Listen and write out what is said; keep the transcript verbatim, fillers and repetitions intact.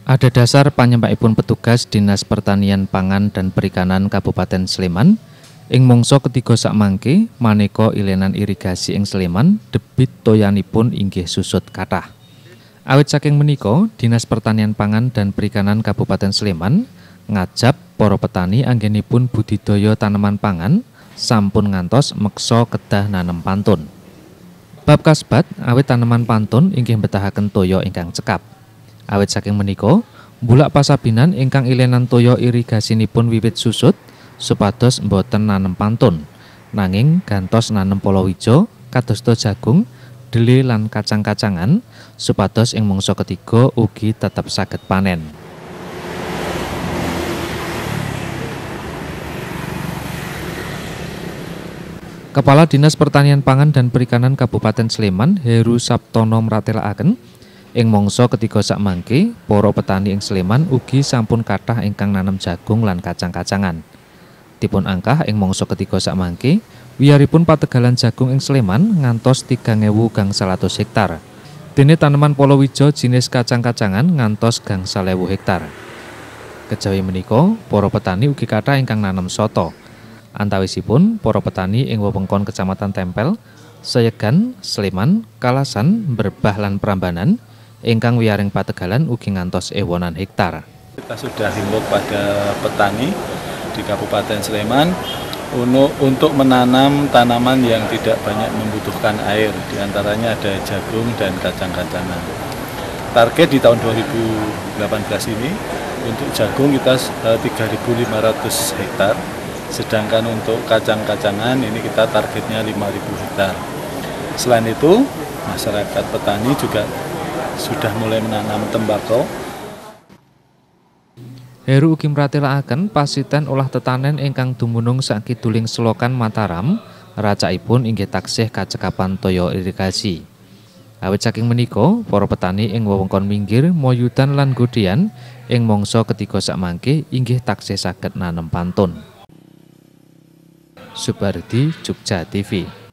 Ada dasar panyempakipun petugas Dinas Pertanian Pangan dan Perikanan Kabupaten Sleman ing mangsa ketiga sakmangke maneka ilenan irigasi ing Sleman debit toyanipun inggih susut kathah. Awit saking menika, Dinas Pertanian Pangan dan Perikanan Kabupaten Sleman ngajab para petani anggenipun budidaya tanaman pangan sampun ngantos meksa kedah nanem pantun. Bab kasbat awit tanaman pantun inggih mbetahaken toya ingkang cekap. Awit saking menika, bulak pasabinan ingkang ilenan toya irigasinipun wiwit susut supados mboten nanem pantun, nanging gantos nanem palawija kadosta jagung, dhelé lan kacang-kacangan supados ing mangsa ketiga ugi tetep saged panen. Kepala Dinas Pertanian Pangan dan Perikanan Kabupaten Sleman, Heru Saptono mratélakaken ing mangsa ketiga sakmangke para petani ing Sleman ugi sampun kathah ingkang nanem jagung lan kacang-kacangan. Dipun angkah ing mangsa ketiga sakmangke wiyaripun pategalan jagung ing Sleman ngantos tigang ewu gangsal atus hektar. Dene taneman palawija jinis kacang-kacangan ngantos gangsal ewu hektar. Kejawi menika, para petani ugi kathah ingkang nanem soto. Antawisipun para petani ing wewengkon Kecamatan Tempel, Seyegan, Sleman, Kalasan, Berbah lan Prambanan ingkang wiyaring pategalan ugi ngantos ewonan hektar. Kita sudah himbau pada petani di Kabupaten Sleman untuk menanam tanaman yang tidak banyak membutuhkan air, diantaranya ada jagung dan kacang-kacangan. Target di tahun dua ribu delapan belas ini untuk jagung kita tiga ribu lima ratus hektar, sedangkan untuk kacang-kacangan ini kita targetnya lima ribu hektar. Selain itu, masyarakat petani juga sudah mulai menanam tembakau. Heru ugi mratélakaken pasiten olah tetanen ingkang dumunung sakiduling Selokan Mataram, racakipun inggih taksih kacekapan toya irigasi. Awit saking menika, para petani ing wewengkon minggir, Moyudan lan Godean ing mangsa ketiga sakmangke inggih taksih saged nanem pantun. Subardi, Jogja T V.